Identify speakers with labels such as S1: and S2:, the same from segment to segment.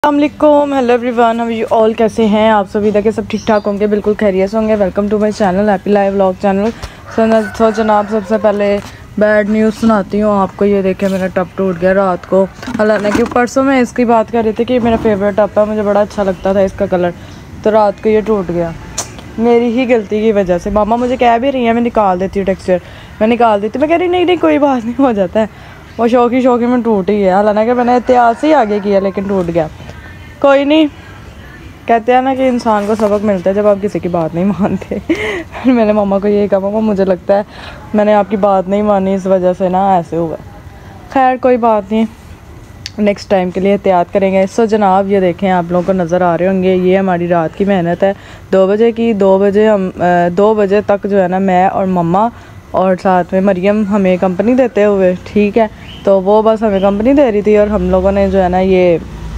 S1: अस्सलामुअलैकुम, hello everyone, हम you all कैसे हैं आप सभी? तक सब ठीक ठाक होंगे, बिल्कुल खैरियत से होंगे। Welcome to my channel happy life vlog channel. So जनाब, सबसे पहले बैड न्यूज़ सुनाती हूँ आपको। ये देखें, मेरा टप टूट गया रात को। हालांकि परसों मैं इसकी बात कर रही थी कि मेरा फेवरेट टप है, मुझे बड़ा अच्छा लगता था इसका कलर, तो रात को ये टूट गया मेरी ही गलती की वजह से। मामा मुझे कह भी रही है मैं निकाल देती हूँ टेक्सचर, मैं निकाल देती हूँ। मैं कह रही नहीं कोई बात नहीं, हो जाता है। वो शौकी में टूट ही है। हालांकि मैंने एहतियात से ही आगे किया, लेकिन टूट गया। कोई नहीं, कहते हैं ना कि इंसान को सबक मिलता है जब आप किसी की बात नहीं मानते। मैंने मामा को यही कहा, मामा मुझे लगता है मैंने आपकी बात नहीं मानी, इस वजह से ना ऐसे हुआ। खैर कोई बात नहीं, नेक्स्ट टाइम के लिए एहतियात करेंगे। सो जनाब, ये देखें, आप लोगों को नज़र आ रहे होंगे, ये हमारी रात की मेहनत है। 2 बजे की, 2 बजे तक जो है ना, मैं और मम्मा और साथ में मरियम हमें कंपनी देते हुए, ठीक है। तो वो बस हमें कंपनी दे रही थी और हम लोगों ने जो है ना ये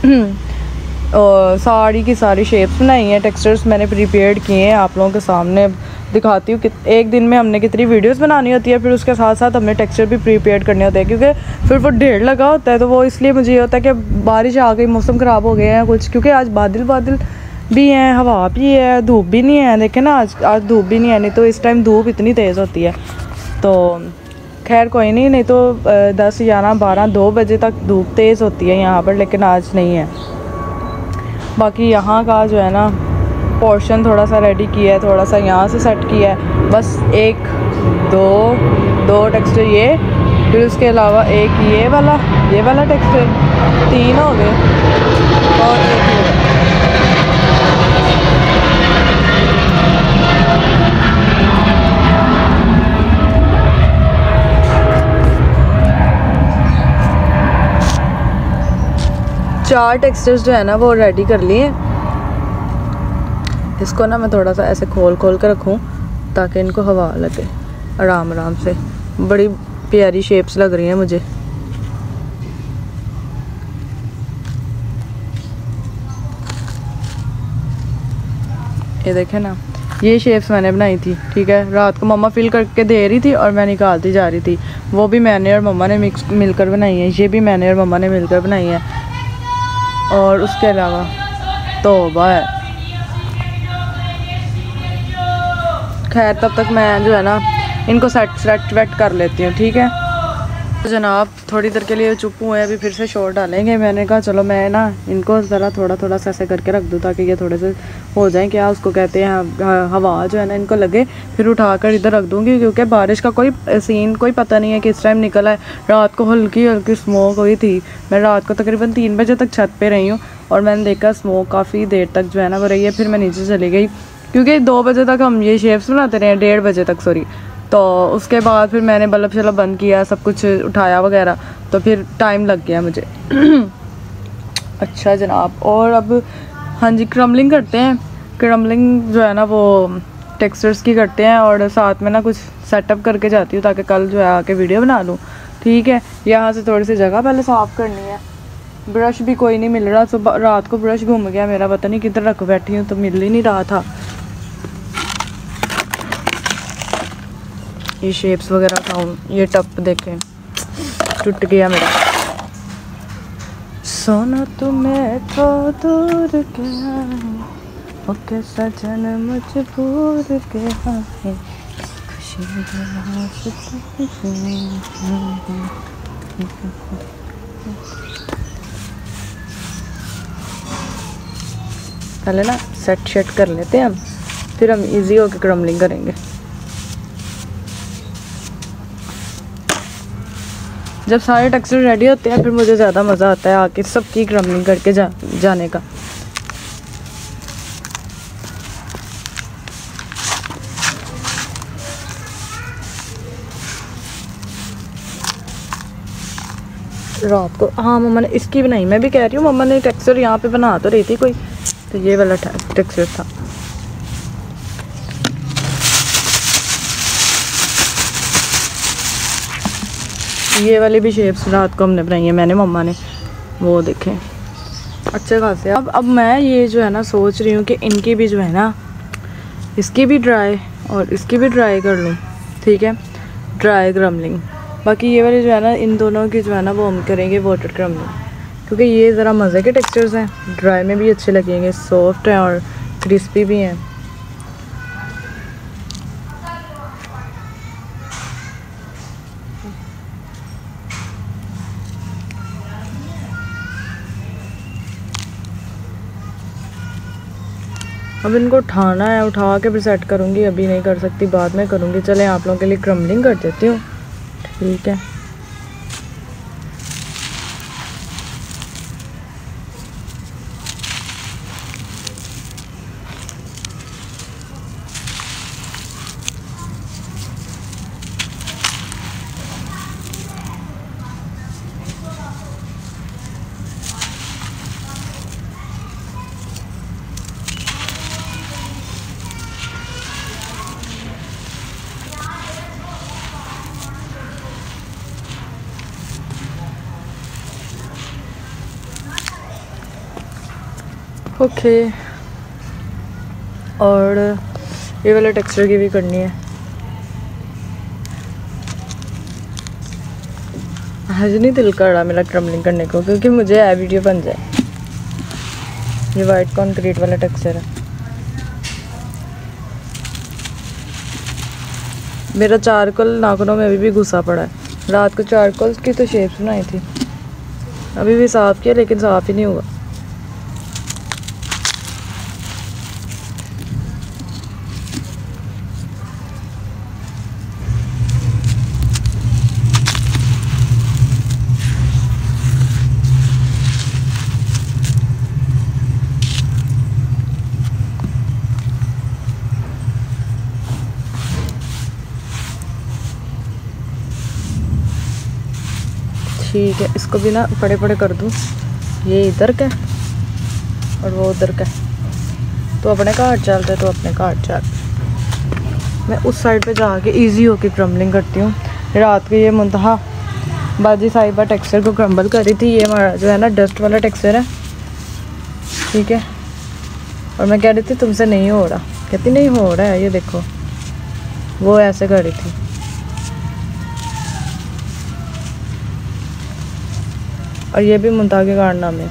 S1: साड़ी की सारी शेप्स बनाई हैं, टेक्सचर्स मैंने प्रिपेयर्ड किए हैं, आप लोगों के सामने दिखाती हूँ कि एक दिन में हमने कितनी वीडियोस बनानी होती है, फिर उसके साथ साथ हमने टेक्सचर भी प्रिपेयर करने होते हैं, क्योंकि फिर वो ढेर लगा होता है। तो वो इसलिए मुझे ये होता है कि बारिश आ गई, मौसम ख़राब हो गए हैं कुछ, क्योंकि आज बादल भी हैं, हवा भी है, धूप भी नहीं है। देखें ना, आज धूप भी नहीं है, नहीं तो इस टाइम धूप इतनी तेज़ होती है। तो खैर कोई नहीं तो 10, 11, 12, 2 बजे तक धूप तेज़ होती है यहाँ पर, लेकिन आज नहीं है। बाकी यहाँ का जो है ना पोर्शन थोड़ा सा रेडी किया है, थोड़ा सा यहाँ से सेट किया है, बस 1 2 टेक्सचर ये, फिर उसके अलावा एक ये वाला टेक्सचर, 3 हो गए और एक ये। 4 टेक्सचर्स जो है ना वो रेडी कर लिए। इसको ना मैं थोड़ा सा ऐसे खोल कर रखूँ ताकि इनको हवा लगे आराम से। बड़ी प्यारी शेप्स लग रही हैं मुझे। ये देखें ना, ये शेप्स मैंने बनाई थी, ठीक है। रात को मम्मा फिल करके दे रही थी और मैं निकालती जा रही थी। वो भी मैंने और मम्मा ने मिलकर बनाई है, ये भी मैंने और मम्मा ने मिलकर बनाई है। और उसके अलावा तौबा है। खैर तब तक मैं जो है ना इनको सेट वेट कर लेती हूँ, ठीक है। तो जनाब थोड़ी देर के लिए चुप हुए, अभी फिर से शॉर्ट डालेंगे। मैंने कहा चलो मैं ना इनको ज़रा थोड़ा सा ऐसे करके रख दूँ ताकि ये थोड़े से हो जाएं, क्या उसको कहते हैं, हवा जो है ना इनको लगे, फिर उठा कर इधर रख दूँगी। क्योंकि बारिश का कोई सीन कोई पता नहीं है किस टाइम निकला है। रात को हल्की स्मोक हुई थी। मैं रात को तकरीबन 3 बजे तक छत पर रही हूँ और मैंने देखा स्मोक काफ़ी देर तक जो है ना वो रही है। फिर मैं नीचे चली गई, क्योंकि 2 बजे तक हम ये शेप्स बनाते रहे, 1:30 बजे तक सॉरी। तो उसके बाद फिर मैंने बल्ब शल्ब बंद किया, सब कुछ उठाया वगैरह, तो फिर टाइम लग गया मुझे। अच्छा जनाब, और अब हाँ जी, क्रम्बलिंग करते हैं। क्रम्बलिंग जो है ना वो टेक्सचर्स की करते हैं, और साथ में ना कुछ सेटअप करके जाती हूँ ताकि कल जो है आके वीडियो बना लूँ, ठीक है। यहाँ से थोड़ी सी जगह पहले साफ़ करनी है। ब्रश भी कोई नहीं मिल रहा, सुबह रात को ब्रश घूम गया मेरा, पता नहीं किधर रख बैठी हूँ, तो मिल ही नहीं रहा था। ये शेप्स वगैरह उठाऊँ, ये टप देखें टूट गया मेरा। सोना तुम्हें तो दूर गया ओके सजन मजबूर गया है, खुशी पहले ना सेट कर लेते हैं हम, फिर हम इजी होकर क्रम्बलिंग करेंगे। जब सारे टेक्सचर रेडी होते हैं फिर मुझे ज़्यादा मज़ा आता है आके सबकी क्रम्बलिंग करके जाने का। रात को हाँ मम्मा ने इसकी बनाई, मैं भी कह रही हूँ मम्मा ने टेक्सचर यहाँ पे बना तो रही थी कोई, तो ये वाला टेक्सचर था। ये वाली भी शेप्स रात को हमने बनाई है, मैंने मम्मा ने, वो देखें अच्छे खासे। अब मैं ये जो है ना सोच रही हूँ कि इनकी भी जो है ना, इसकी भी ड्राई और इसकी भी ड्राई कर लूँ, ठीक है, ड्राई क्रम्बलिंग। बाकी ये वाली जो है ना, इन दोनों की जो है ना वो हम करेंगे वाटर क्रम्बलिंग, क्योंकि ये ज़रा मज़े के टेक्सचर्स हैं, ड्राई में भी अच्छे लगेंगे, सॉफ्ट हैं और क्रिस्पी भी हैं। अब इनको उठाना है, उठा के फिर सेट करूँगी, अभी नहीं कर सकती, बाद में करूँगी। चलें आप लोगों के लिए क्रम्बलिंग कर देती हूँ। ठीक है, ओके। और ये वाला टेक्सचर की भी करनी है। आज नहीं दिल कर रहा मेरा क्रम्बलिंग करने को, क्योंकि मुझे ये वीडियो बन जाए। ये वाइट कंक्रीट वाला टेक्सचर है। मेरा चारकोल नाखूनों में अभी भी घुसा पड़ा है। रात को चारकोल की तो शेप्स बनाई थी, अभी भी साफ़ किया लेकिन साफ़ ही नहीं हुआ। ठीक है, इसको भी ना पड़े पड़े कर दूँ। ये इधर का और वो उधर का, तो अपने काट चलते तो अपने काट चल। मैं उस साइड पे जाके इजी होके क्रम्बलिंग करती हूँ। रात को ये मुंतहा बाजी साहिबा टेक्सचर को क्रम्बल कर रही थी। ये हमारा जो है ना डस्ट वाला टेक्सचर है, ठीक है। और मैं कह रही थी तुमसे नहीं हो रहा, कहती नहीं हो रहा है, ये देखो। वो ऐसे कर रही थी। और ये भी मुंतहा के कारनामे।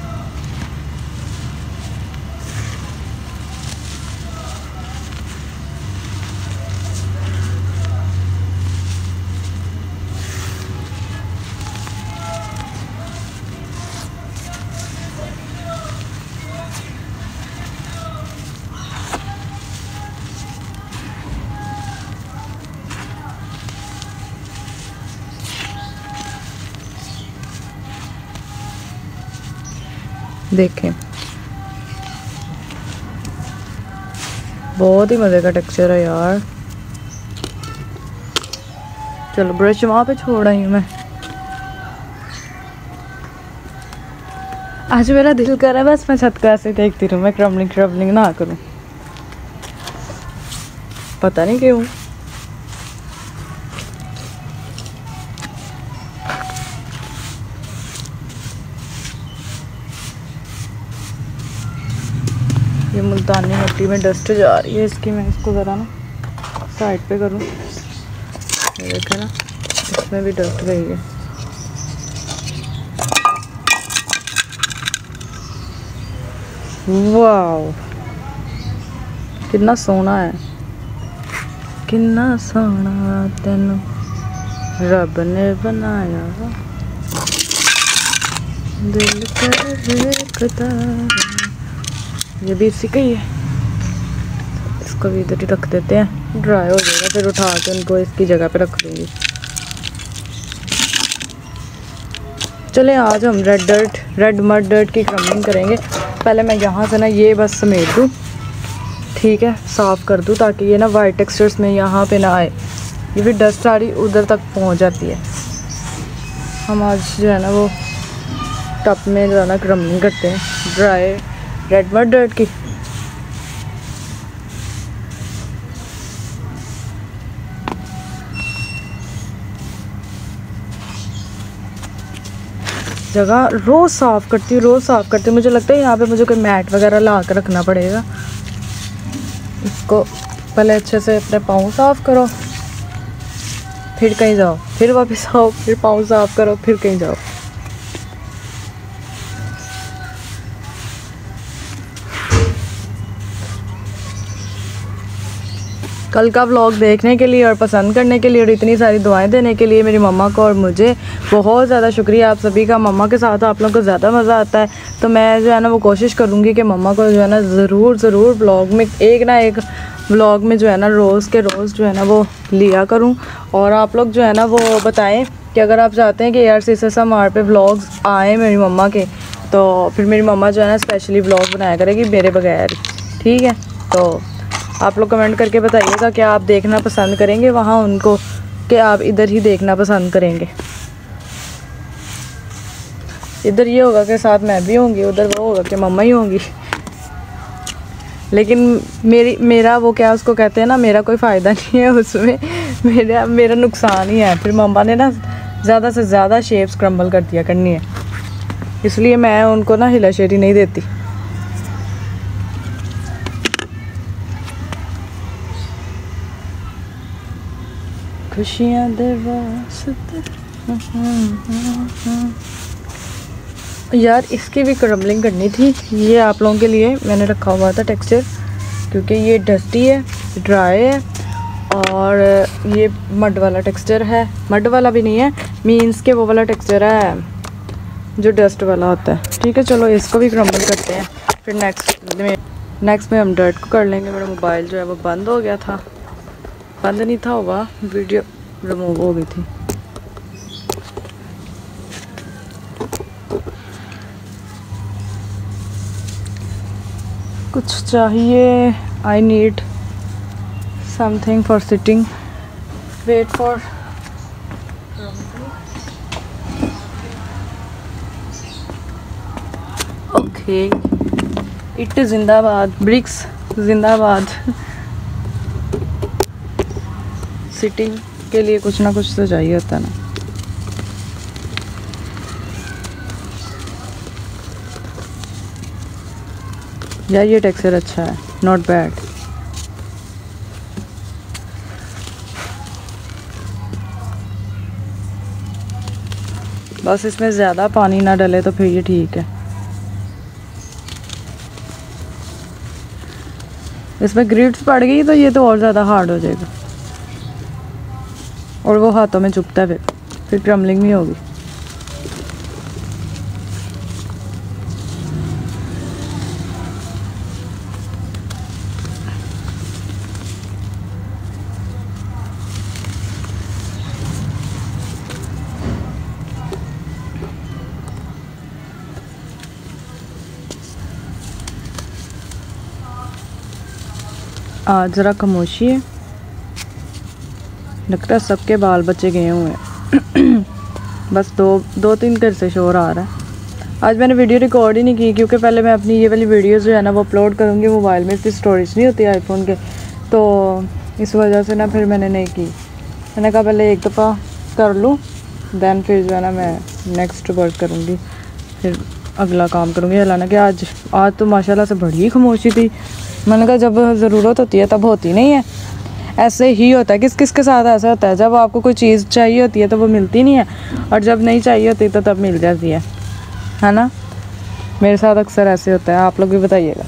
S1: देखें, बहुत ही मज़े का टेक्सचर है यार। चलो ब्रश वहाँ पे छोड़ आई हूँ मैं। आज मेरा दिल कर रहा है बस मैं छत को ऐसे देखती रहूँ, मैं क्रम्बलिंग ना करूँ, पता नहीं क्यों। ये मुल्तानी मिट्टी में डस्ट जा रही है इसकी, मैं इसको ज़रा ना साइड पे करूँ। ये देखें ना, इसमें भी डस्ट गई है। वाओ, कितना सोना है, कितना सोना तेनू रब ने बनाया, दिल कर देखता। ये भी इसी का ही है। इसको भी इधर ही रख देते हैं, ड्राई हो जाएगा, फिर उठा के उनको इसकी जगह पे रख दूँगी। चलें आज हम रेड मड डर्ट की क्रम्बलिंग करेंगे। पहले मैं यहाँ से ना ये बस समेट दूँ, ठीक है, साफ़ कर दूँ ताकि ये ना वाइट टेक्सचर्स में यहाँ पे ना आए। ये भी डस्ट सारी उधर तक पहुँच जाती है। हम आज जो है ना वो टप में जो है ना क्रम्बलिंग करते हैं, ड्राई रेड मड डर्ट की। जगह रोज़ साफ़ करती हूँ, मुझे लगता है यहाँ पे मुझे कोई मैट वगैरह ला कर रखना पड़ेगा। इसको पहले अच्छे से अपने पाँव साफ़ करो, फिर कहीं जाओ, फिर वापस आओ, फिर पाँव साफ़ करो, फिर कहीं जाओ। कल का व्लॉग देखने के लिए और पसंद करने के लिए और इतनी सारी दुआएं देने के लिए मेरी मम्मा को और मुझे बहुत ज़्यादा शुक्रिया आप सभी का। मम्मा के साथ आप लोगों को ज़्यादा मज़ा आता है, तो मैं जो है ना वो कोशिश करूँगी कि मम्मा को जो है ना ज़रूर व्लॉग में एक ना एक व्लॉग में जो है ना रोज़ के रोज़ जो है ना वो लिया करूँ। और आप लोग जो है ना वो बताएं कि अगर आप चाहते हैं कि ARCSSR पे व्लॉग्स आए मेरी मम्मा के, तो फिर मेरी मम्मा जो है ना स्पेशली व्लॉग बनाया करेगी मेरे बगैर, ठीक है। तो आप लोग कमेंट करके बताइएगा क्या आप देखना पसंद करेंगे वहाँ उनको, कि आप इधर ही देखना पसंद करेंगे। इधर ये होगा कि साथ मैं भी होंगी, उधर वो होगा कि मम्मा ही होंगी। लेकिन मेरा वो क्या उसको कहते हैं ना, मेरा कोई फ़ायदा नहीं है उसमें, मेरा नुकसान ही है। फिर मम्मा ने ना ज़्यादा से ज़्यादा शेप्स क्रम्बल कर दिया करनी है, इसलिए मैं उनको ना हिलाशेरी नहीं देती। खुशियाँ दे वास्ते यार, इसकी भी क्रम्बलिंग करनी थी। ये आप लोगों के लिए मैंने रखा हुआ था टेक्सचर, क्योंकि ये डस्टी है, ड्राई है और ये मड वाला टेक्सचर है। मड वाला भी नहीं है, मीन्स के वो वाला टेक्सचर है जो डस्ट वाला होता है, ठीक है। चलो इसको भी क्रम्बल करते हैं, फिर नेक्स्ट में हम डर्ट को कर लेंगे। मेरा मोबाइल जो है वो बंद हो गया था, बंद नहीं था हुआ, वीडियो रिमूव हो गई थी। कुछ चाहिए, I need something for sitting, wait for okay. It जिंदाबाद, ब्रिक्स जिंदाबाद। सिटिंग के लिए कुछ ना कुछ तो चाहिए होता है ना। यार ये टेक्सचर अच्छा है, नॉट बैड। बस इसमें ज़्यादा पानी ना डले तो फिर ये ठीक है। इसमें ग्रिड्स पड़ गई तो ये तो और ज़्यादा हार्ड हो जाएगा और वो हाथों में चुभता है, फिर क्रम्बलिंग नहीं होगी। आज ज़रा खामोशी है, लगता है सबके बाल बच्चे गए हुए हैं। बस दो तीन घर से शोर आ रहा है। आज मैंने वीडियो रिकॉर्ड ही नहीं की, क्योंकि पहले मैं अपनी ये वाली वीडियो जो है ना वो अपलोड करूँगी मोबाइल में, इसकी स्टोरेज नहीं होती आईफोन के, तो इस वजह से ना फिर मैंने नहीं की। मैंने कहा पहले एक दफ़ा कर लूँ, दैन फिर जो है ना मैं नेक्स्ट वर्क करूँगी, फिर अगला काम करूँगी। हालांकि कि आज तो माशाल्लाह से बड़ी खामोशी थी। मैंने कहा जब ज़रूरत होती है तब होती नहीं है, ऐसे ही होता है। किस किस के साथ ऐसा होता है, जब आपको कोई चीज़ चाहिए होती है तो वो मिलती नहीं है, और जब नहीं चाहिए होती तो तब मिल जाती है ना। मेरे साथ अक्सर ऐसे होता है, आप लोग भी बताइएगा।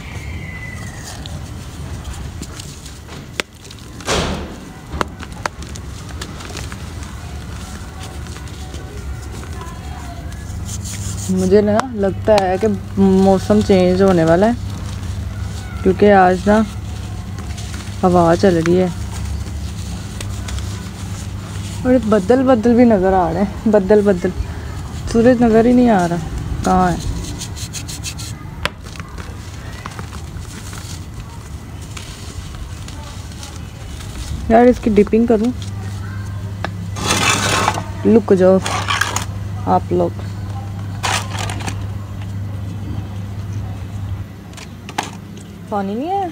S1: मुझे ना लगता है कि मौसम चेंज होने वाला है, क्योंकि आज ना हवा चल रही है और बदल भी नज़र आ रहे हैं। बदल सूरज नज़र ही नहीं आ रहा, कहाँ है। यार इसकी डिपिंग करूँ, लुक जाओ आप लोग। पानी नहीं है,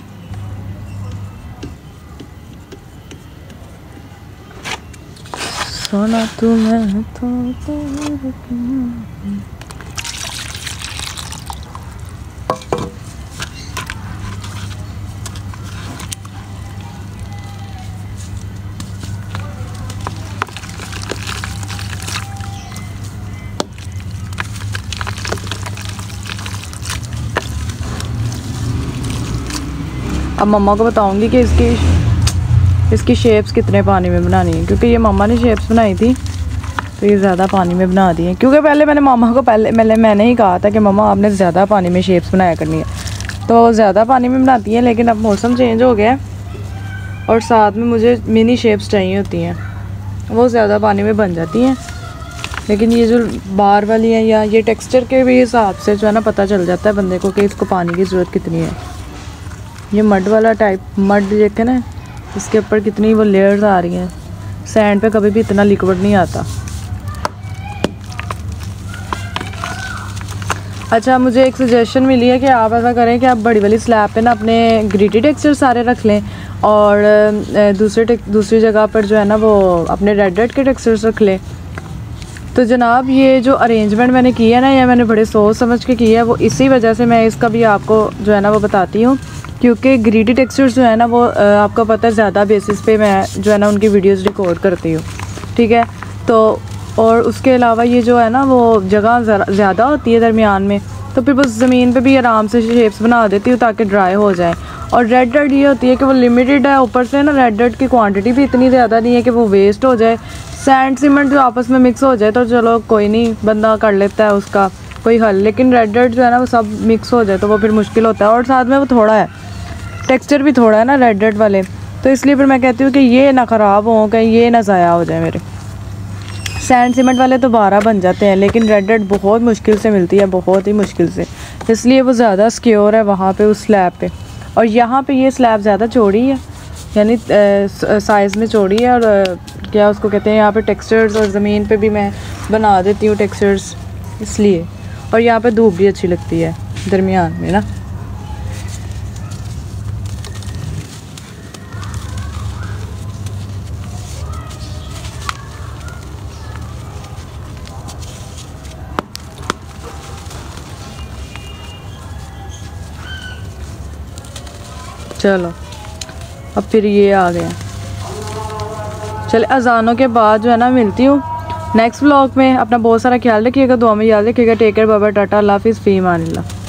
S1: सोना तुम्हें तो अब मम्मा को बताऊंगी कि इसकी इसकी शेप्स कितने पानी में बनानी है, क्योंकि ये मामा ने शेप्स बनाई थी तो ये ज़्यादा पानी में बना दी है। क्योंकि पहले मैंने मामा को मैंने ही कहा था कि मामा आपने ज़्यादा पानी में शेप्स बनाया करनी है, तो ज़्यादा पानी में बनाती है। लेकिन अब मौसम चेंज हो गया है और साथ में मुझे मिनी शेप्स चाहिए होती हैं, वो ज़्यादा पानी में बन जाती हैं। लेकिन ये जो बार वाली है या ये टेक्सचर के भी हिसाब से जो है ना पता चल जाता है बंदे को कि इसको पानी की ज़रूरत कितनी है। ये मड वाला टाइप मड देखे ना, इसके ऊपर कितनी वो लेयर्स आ रही हैं। सैंड पे कभी भी इतना लिक्विड नहीं आता। अच्छा, मुझे एक सजेशन मिली है कि आप ऐसा करें कि आप बड़ी वाली स्लैब पे ना अपने ग्रिटी टेक्सचर सारे रख लें और दूसरी जगह पर जो है ना वो अपने रेड के टेक्सचर्स रख लें। तो जनाब ये जो अरेंजमेंट मैंने की है ना, ये मैंने बड़े सोच समझ के की है। वो इसी वजह से मैं इसका भी आपको जो है ना वो बताती हूँ, क्योंकि ग्रिटी टेक्सचर्स जो है ना वो आपको पता है ज़्यादा बेसिस पे मैं जो है ना उनकी वीडियोस रिकॉर्ड करती हूँ, ठीक है। तो और उसके अलावा ये जो है ना वो जगह ज़्यादा होती है दरमियान में, तो फिर बस ज़मीन पे भी आराम से शेप्स बना देती हूँ ताकि ड्राई हो जाए। और रेड ये होती है कि वो लिमिटेड है, ऊपर से ना रेड की क्वांटिटी भी इतनी ज़्यादा नहीं है कि वो वेस्ट हो जाए। सैंड सीमेंट जो आपस में मिक्स हो जाए तो चलो कोई नहीं, बंदा कर लेता है उसका कोई हल, लेकिन रेड जो है ना वो सब मिक्स हो जाए तो वो फिर मुश्किल होता है। और साथ में वो थोड़ा है, टेक्सचर भी थोड़ा है ना रेड वाले, तो इसलिए फिर मैं कहती हूँ कि ये ना ख़राब हो, कहीं ये ना ज़ाया हो जाए मेरे। सैंड सीमेंट वाले तो 12 बन जाते हैं, लेकिन रेड बहुत मुश्किल से मिलती है, बहुत ही मुश्किल से, इसलिए वो ज़्यादा सिक्योर है वहाँ पे उस स्लैब पे। और यहाँ पे ये स्लैब ज़्यादा चौड़ी है, यानी साइज़ में चौड़ी है। और क्या उसको कहते हैं, यहाँ पे टेक्सचर्स और ज़मीन पे भी मैं बना देती हूँ टेक्सचर्स, इसलिए। और यहाँ पे धूप भी अच्छी लगती है दरमियान में ना। चलो अब फिर ये आ गया। चले अजानों के बाद जो है ना मिलती हूँ नेक्स्ट व्लॉग में। अपना बहुत सारा ख्याल रखिएगा, दुआ में याद रखिएगा। Take care, bye bye, tata, अल्लाह हाफिज़, फ़ी अमानिल्लाह।